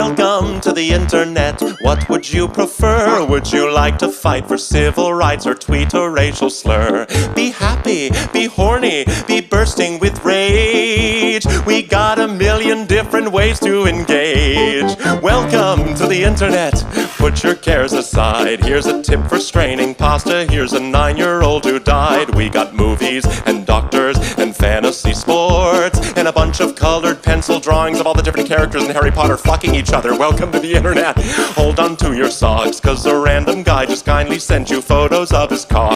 Welcome to the internet. What would you prefer? Would you like to fight for civil rights or tweet a racial slur? Be happy, be horny, be bursting with rage. We got a million different ways to engage. Welcome to the internet. Put your cares aside. Here's a tip for straining pasta. Here's a 9-year-old who died. We got movies and doctors and fantasy sports and a bunch of colored pencil drawings of all the different characters in Harry Potter fucking each other. Welcome to the internet. Hold on to your socks, cause a random guy just kindly sent you photos of his cock.